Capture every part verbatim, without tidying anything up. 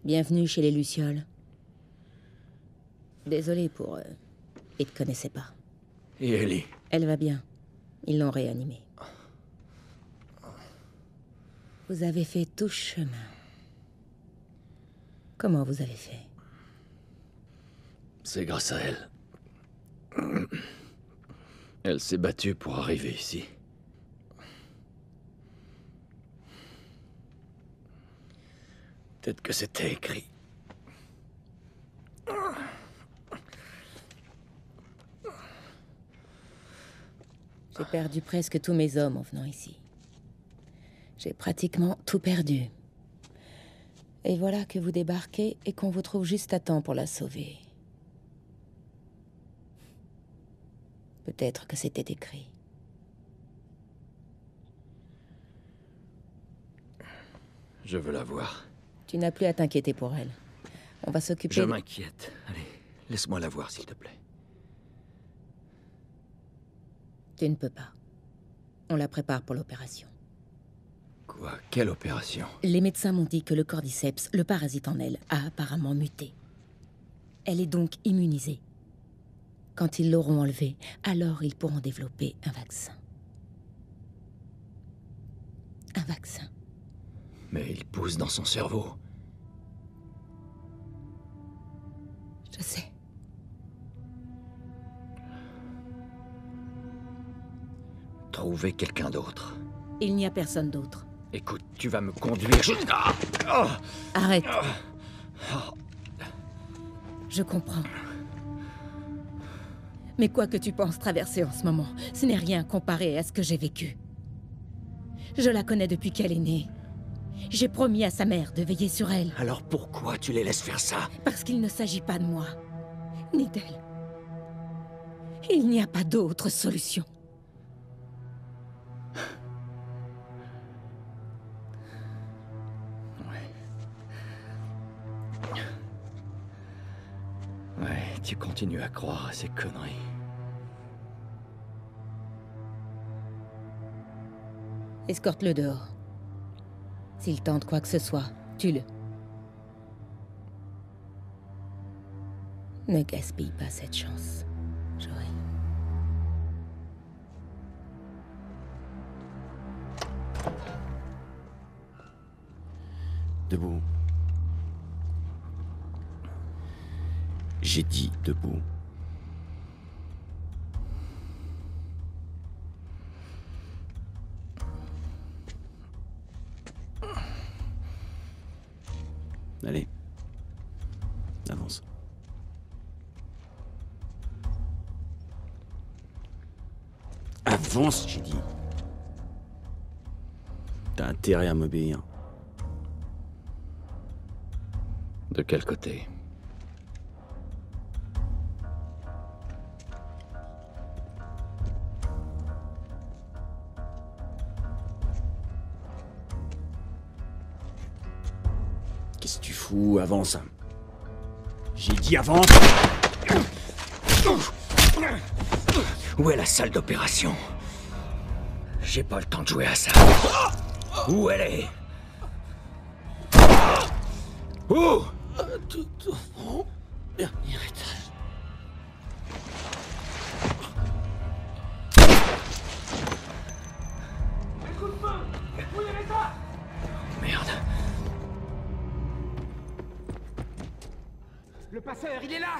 Bienvenue chez les Lucioles. Désolé pour... Euh, ils te connaissaient pas. Et Ellie? Elle va bien. Ils l'ont réanimée. Vous avez fait tout chemin. Comment vous avez fait? C'est grâce à elle. Elle s'est battue pour arriver ici. Peut-être que c'était écrit. J'ai perdu presque tous mes hommes en venant ici. J'ai pratiquement tout perdu. Et voilà que vous débarquez et qu'on vous trouve juste à temps pour la sauver. Peut-être que c'était écrit. Je veux la voir. Tu n'as plus à t'inquiéter pour elle. On va s'occuper... Je de... m'inquiète. Allez, laisse-moi la voir, s'il te plaît. Tu ne peux pas. On la prépare pour l'opération. Quoi? Quelle opération? Les médecins m'ont dit que le cordyceps, le parasite en elle, a apparemment muté. Elle est donc immunisée. Quand ils l'auront enlevée, alors ils pourront développer un vaccin. Un vaccin. Mais il pousse dans son cerveau. Je sais. Trouver quelqu'un d'autre. Il n'y a personne d'autre. Écoute, tu vas me conduire jusqu'à... Oh Arrête. Oh. Je comprends. Mais quoi que tu penses traverser en ce moment, ce n'est rien comparé à ce que j'ai vécu. Je la connais depuis qu'elle est née. J'ai promis à sa mère de veiller sur elle. Alors pourquoi tu les laisses faire ça? Parce qu'il ne s'agit pas de moi, ni d'elle. Il n'y a pas d'autre solution. Ouais, tu continues à croire à ces conneries. Escorte-le dehors. S'il tente quoi que ce soit, tue-le. Ne gaspille pas cette chance, Joey. Debout. J'ai dit debout. Allez. Avance. Avance, j'ai dit. T'as intérêt à m'obéir. De quel côté? Qu'est-ce que tu fous? Avance. J'ai dit avance. Où est la salle d'opération? J'ai pas le temps de jouer à ça. Où elle est? Où? Tout au fond. Dernier étage. Merde. Le passeur, il est là!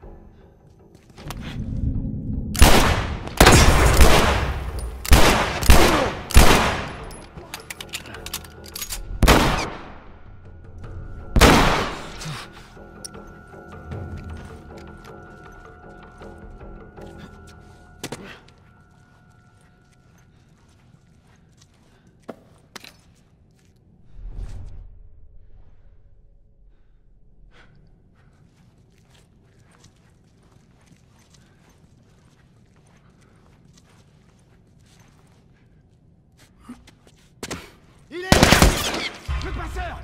Il est là! Le passeur!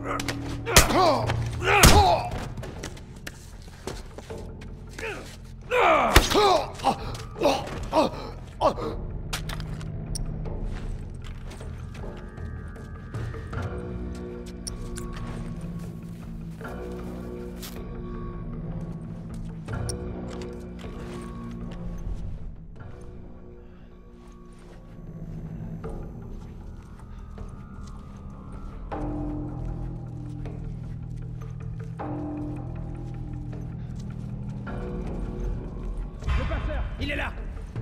Il est là!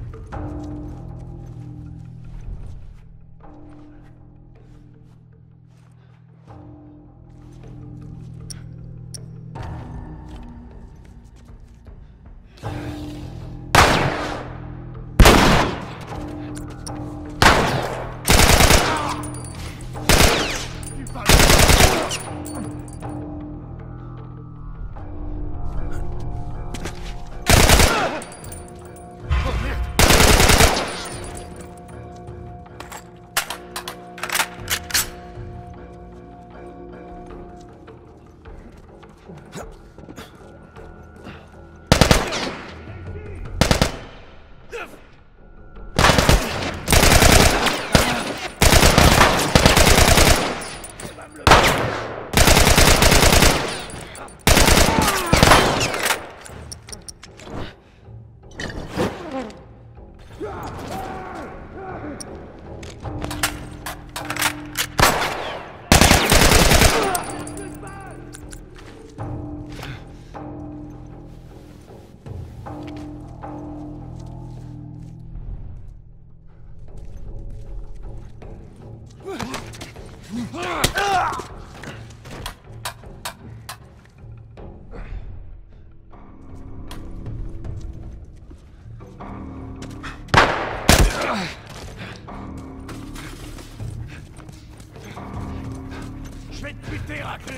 Je vais te buter, raclé!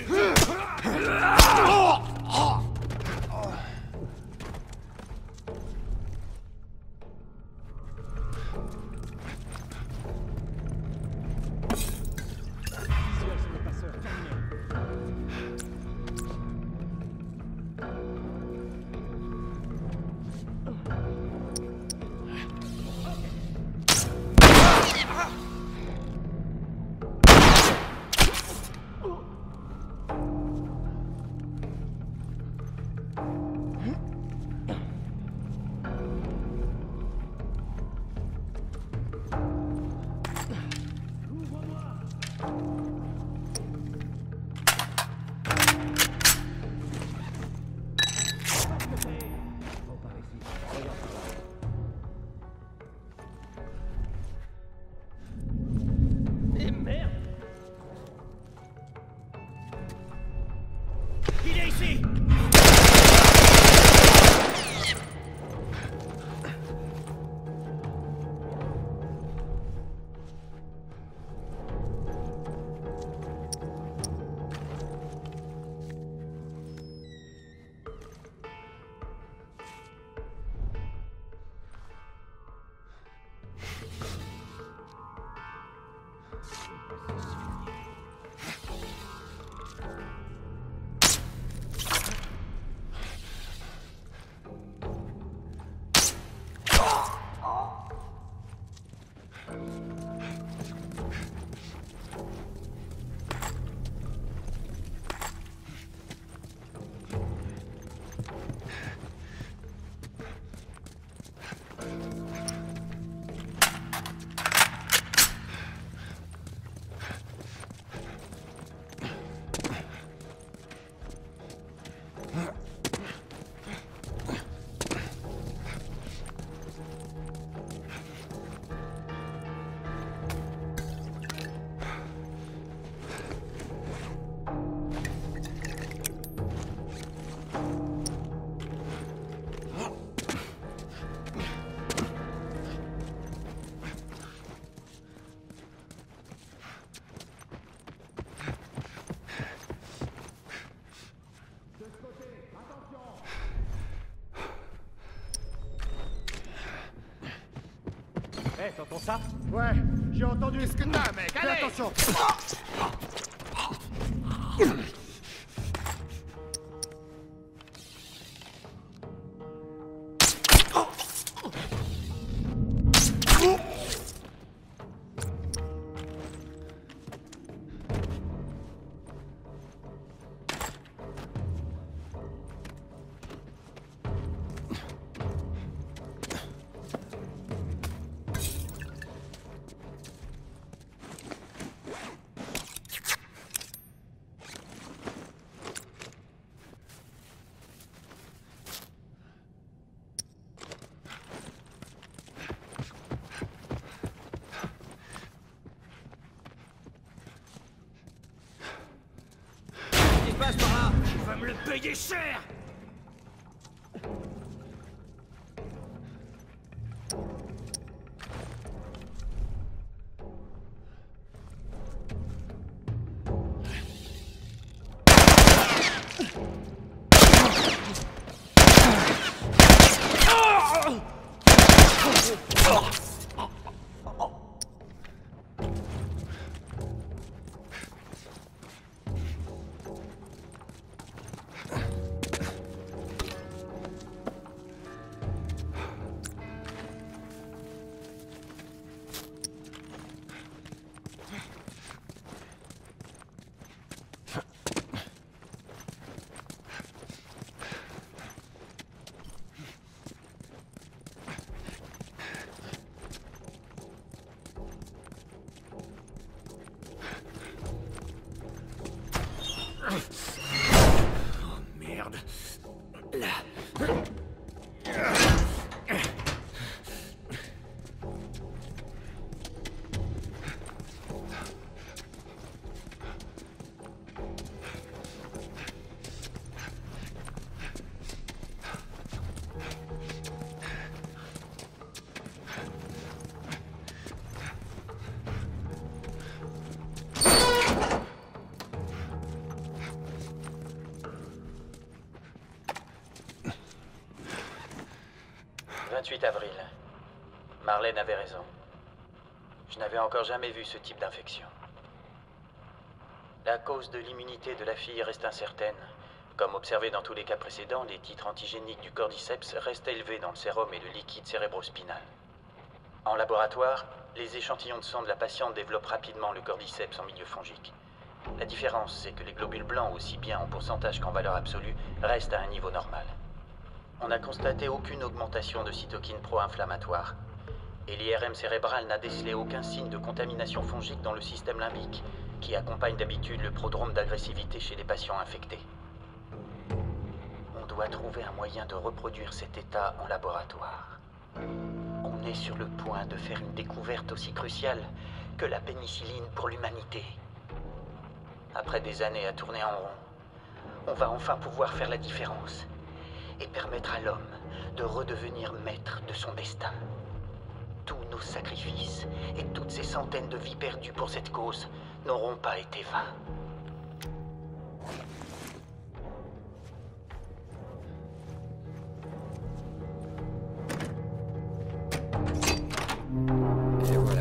Hey, t'entends ça? Ouais, j'ai entendu. Qu'est-ce que t'as, mec? Allez! Fais attention! Passe par là! Tu vas me le payer cher! Oh merde. Là. vingt-huit avril. Marlène avait raison. Je n'avais encore jamais vu ce type d'infection. La cause de l'immunité de la fille reste incertaine. Comme observé dans tous les cas précédents, les titres antigéniques du cordyceps restent élevés dans le sérum et le liquide cérébrospinal. En laboratoire, les échantillons de sang de la patiente développent rapidement le cordyceps en milieu fongique. La différence, c'est que les globules blancs, aussi bien en pourcentage qu'en valeur absolue, restent à un niveau normal. On n'a constaté aucune augmentation de cytokines pro-inflammatoires. Et l'I R M cérébral n'a décelé aucun signe de contamination fongique dans le système limbique, qui accompagne d'habitude le prodrome d'agressivité chez les patients infectés. On doit trouver un moyen de reproduire cet état en laboratoire. On est sur le point de faire une découverte aussi cruciale que la pénicilline pour l'humanité. Après des années à tourner en rond, on va enfin pouvoir faire la différence et permettre à l'homme de redevenir maître de son destin. Tous nos sacrifices et toutes ces centaines de vies perdues pour cette cause n'auront pas été vains. Et voilà.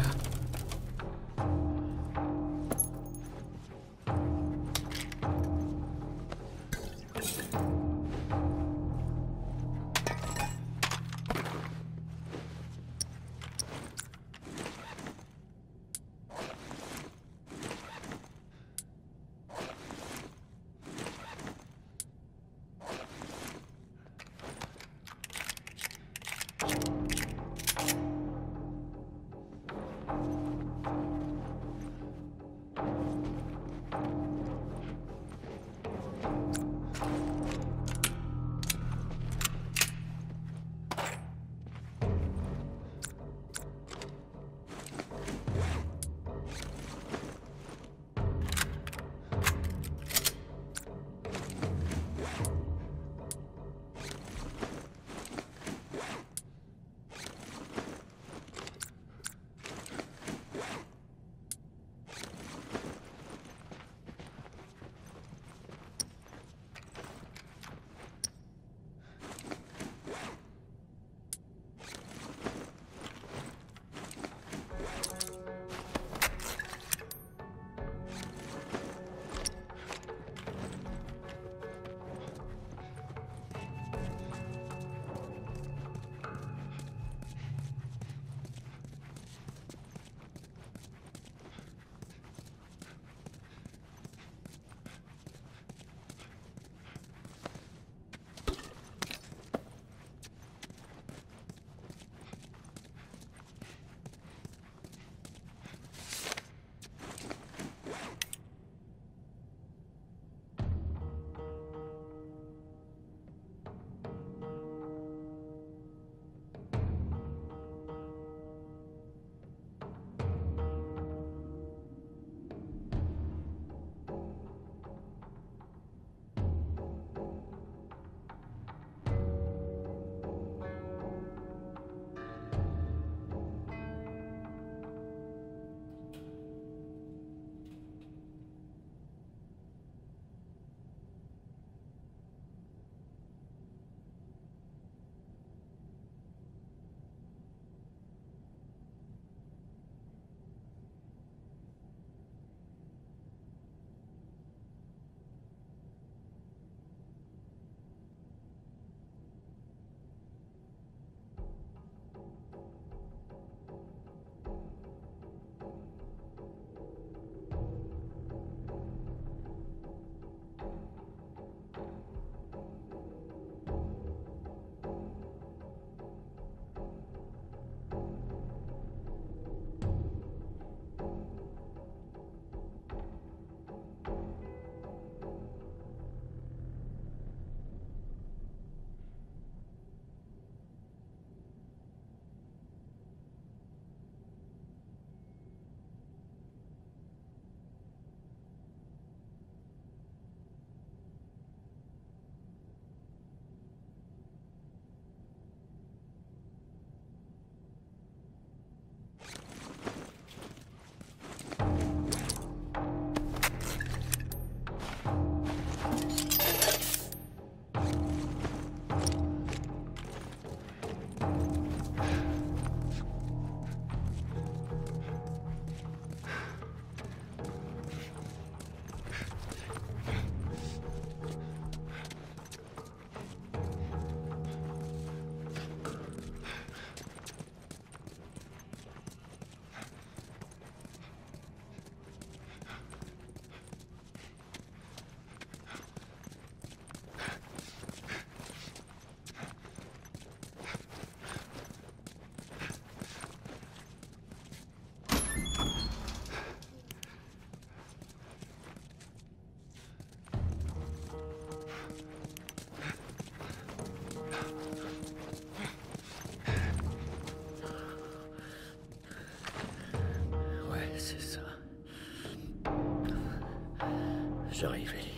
J'arrive, Ellie.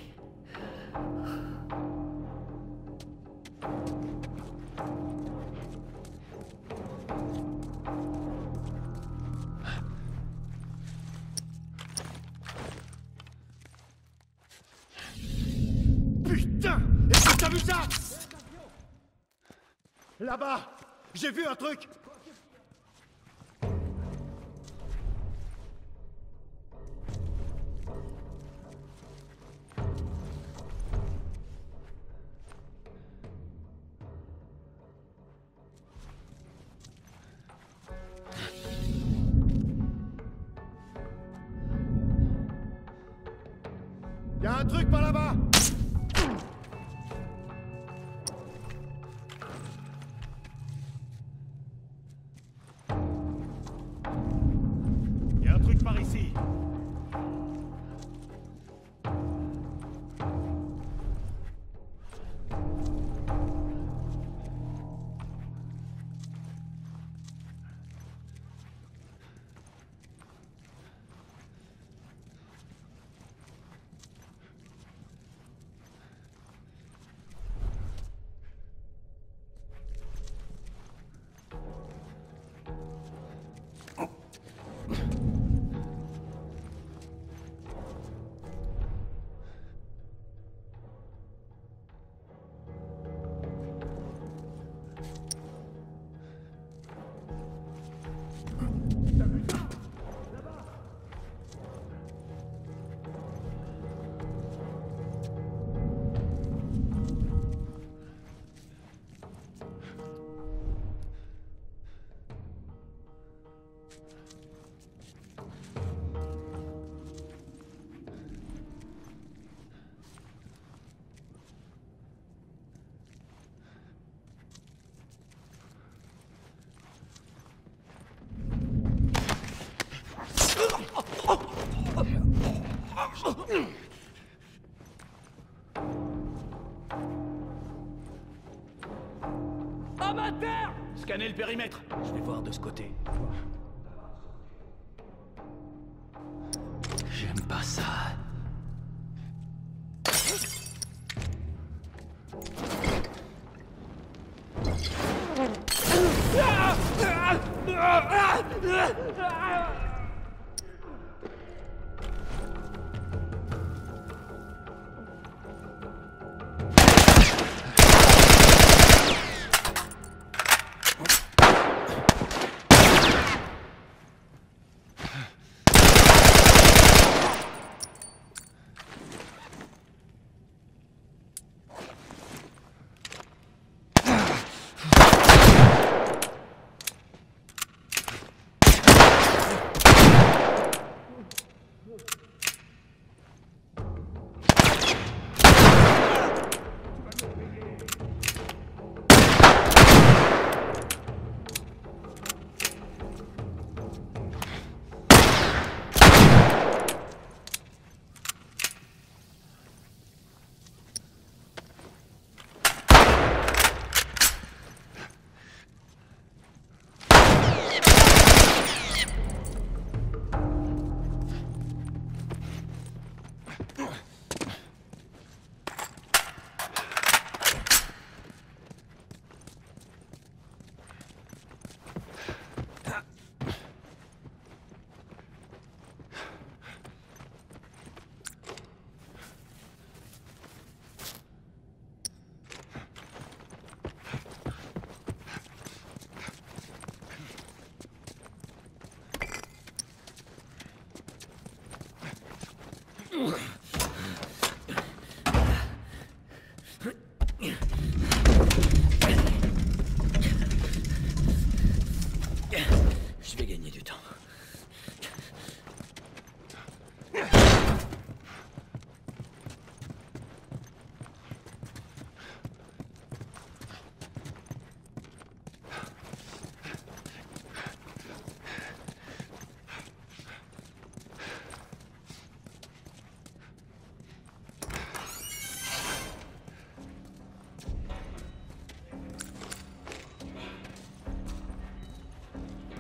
Putain! Est-ce que t'as vu ça? Là-bas! J'ai vu un truc! Il y a un truc par là-bas! Il y a un truc par ici. Amateur! Scannez le périmètre. Je vais voir de ce côté. J'aime pas ça. Je vais gagner du temps.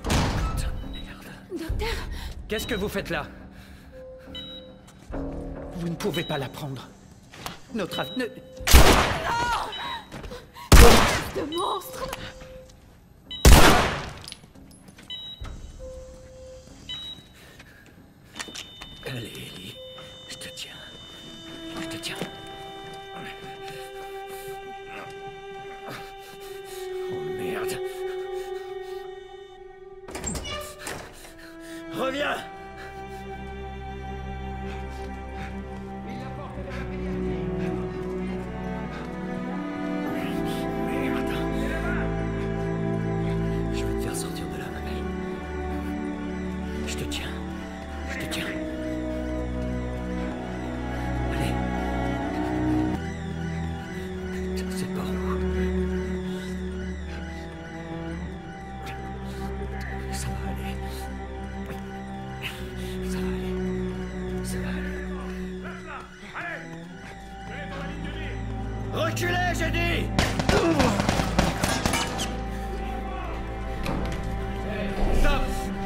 Qu'est-ce que vous faites là? Vous ne pouvez pas la prendre. Notre avenir... Ce monstre! Allez, Ellie. Je te tiens. Je te tiens. Oh merde. Reviens! Merde. Je vais te faire sortir de là, ma belle. Je te tiens. Je te tiens. Allez. C'est pas où. Ça va aller. Ça va aller. Ça va aller. Reculez, j'ai dit! Stop!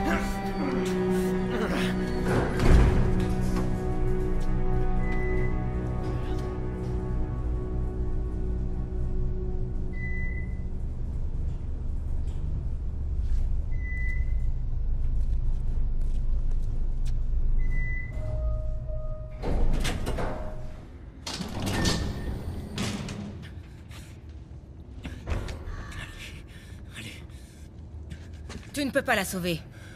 Tu ne peux pas la sauver.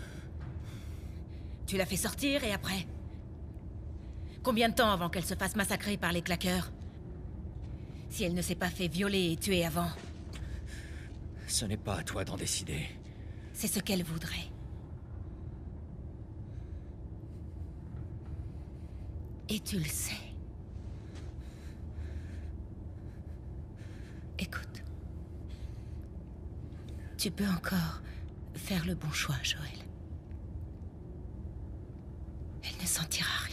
Tu l'as fait sortir et après? Combien de temps avant qu'elle se fasse massacrer par les claqueurs? Si elle ne s'est pas fait violer et tuer avant? Ce n'est pas à toi d'en décider. C'est ce qu'elle voudrait. Et tu le sais. Écoute. Tu peux encore faire le bon choix, Joël. Elle ne sentira rien.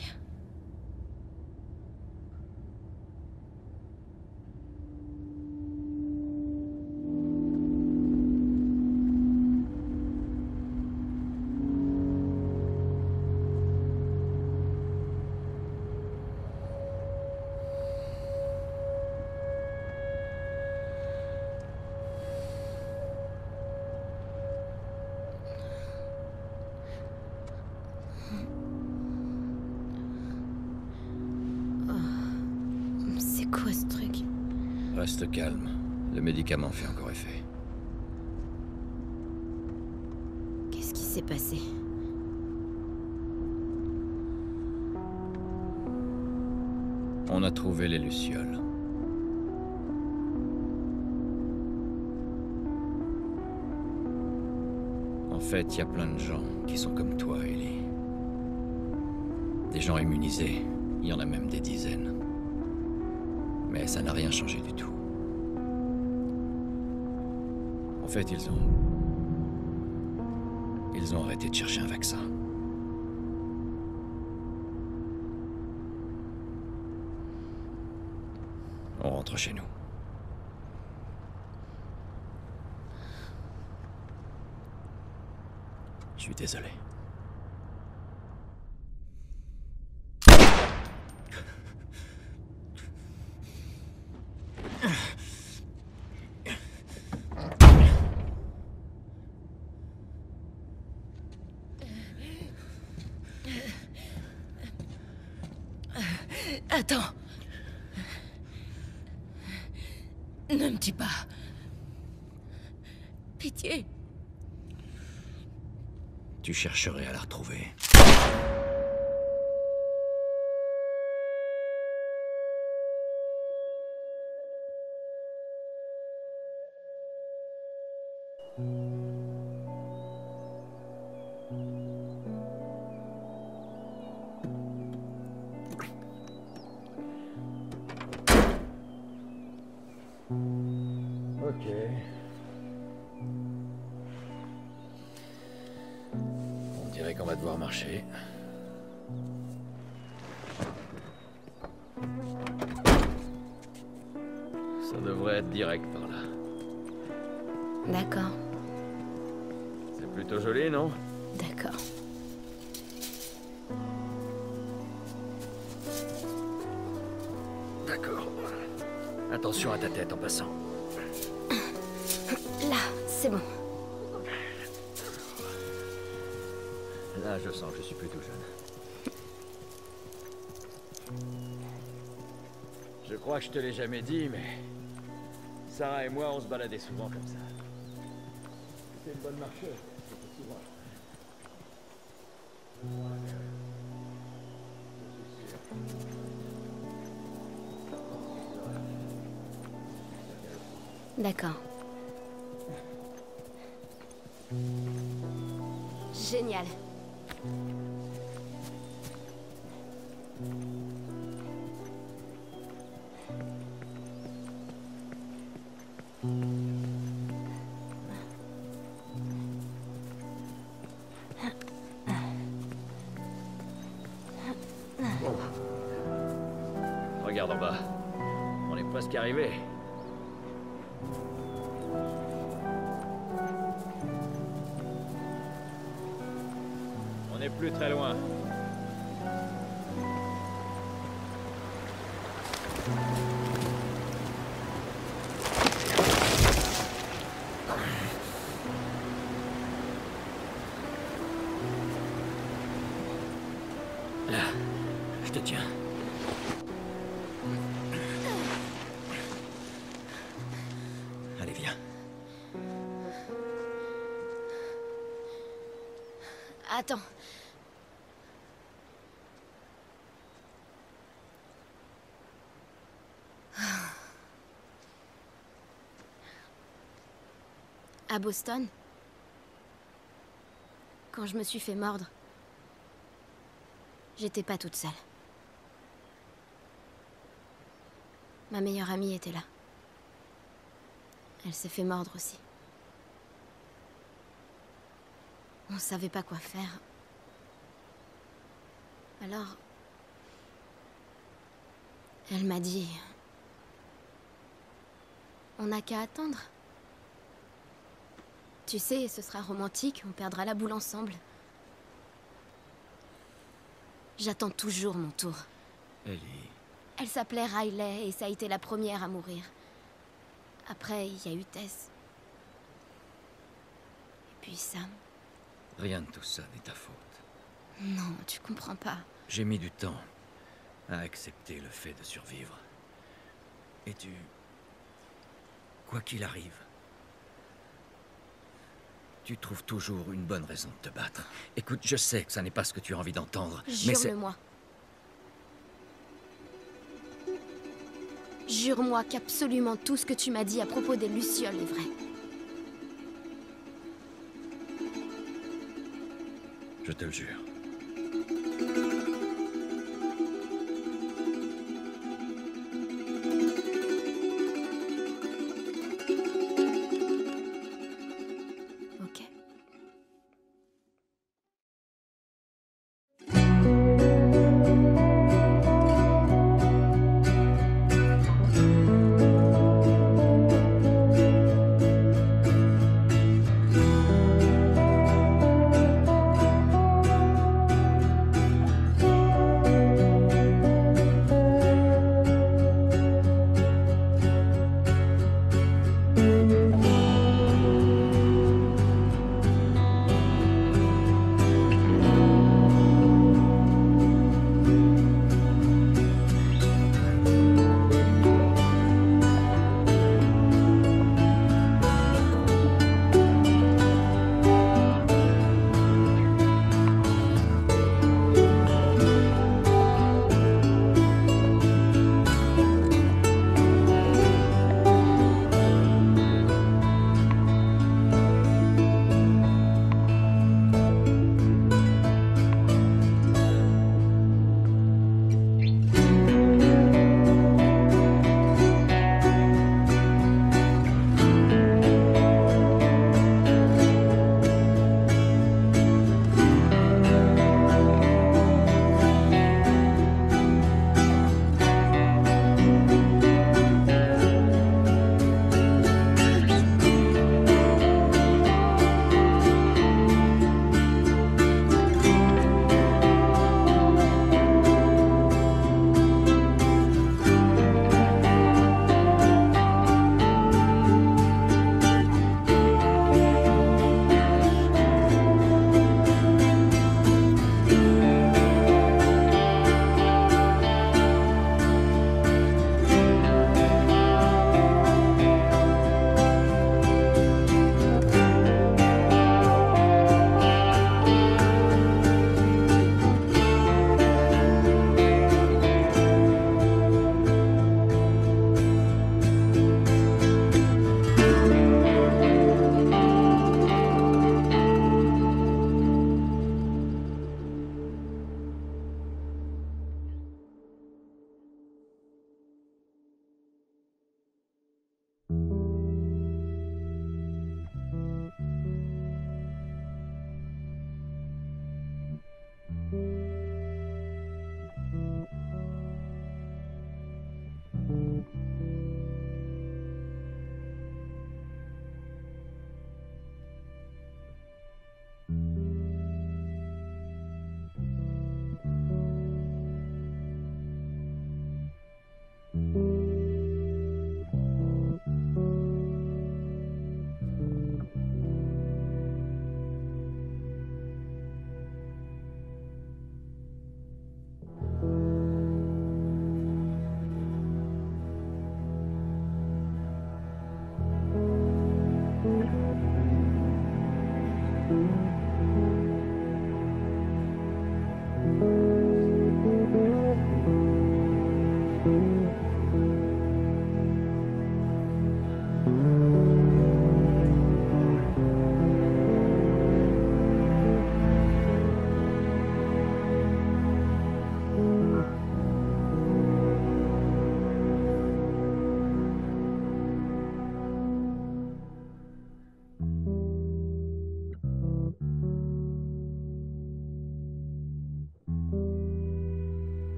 Quoi ce truc? Reste calme. Le médicament fait encore effet. Qu'est-ce qui s'est passé? On a trouvé les lucioles. En fait, il y a plein de gens qui sont comme toi, Ellie. Des gens immunisés. Il y en a même des dizaines. Mais ça n'a rien changé du tout. En fait, ils ont... Ils ont arrêté de chercher un vaccin. On rentre chez nous. Je suis désolé. Attends. Ne me tue pas. Pitié. Tu chercherais à la retrouver. Ok. On dirait qu'on va devoir marcher. Ça devrait être direct par là. D'accord. C'est plutôt joli, non? D'accord. D'accord. Attention à ta tête en passant. Là, c'est bon. Là, je sens que je suis plus tout jeune. Je crois que je te l'ai jamais dit, mais... Sarah et moi, on se baladait souvent comme ça. C'était une bonne marcheuse, c'était souvent. D'accord. Génial. Regarde en bas. On est presque arrivé. On n'est plus très loin. Là, je te tiens. Allez, viens. Attends. À Boston, quand je me suis fait mordre, j'étais pas toute seule. Ma meilleure amie était là. Elle s'est fait mordre aussi. On savait pas quoi faire. Alors, elle m'a dit... On n'a qu'à attendre. Tu sais, ce sera romantique, on perdra la boule ensemble. J'attends toujours mon tour. Ellie... Elle s'appelait Riley et ça a été la première à mourir. Après, il y a eu Tess. Et puis Sam. Rien de tout ça n'est ta faute. Non, tu comprends pas. J'ai mis du temps à accepter le fait de survivre. Et tu... Quoi qu'il arrive, tu trouves toujours une bonne raison de te battre. Écoute, je sais que ça n'est pas ce que tu as envie d'entendre, mais c'est... Jure-le-moi. Jure-moi qu'absolument tout ce que tu m'as dit à propos des Lucioles est vrai. Je te le jure.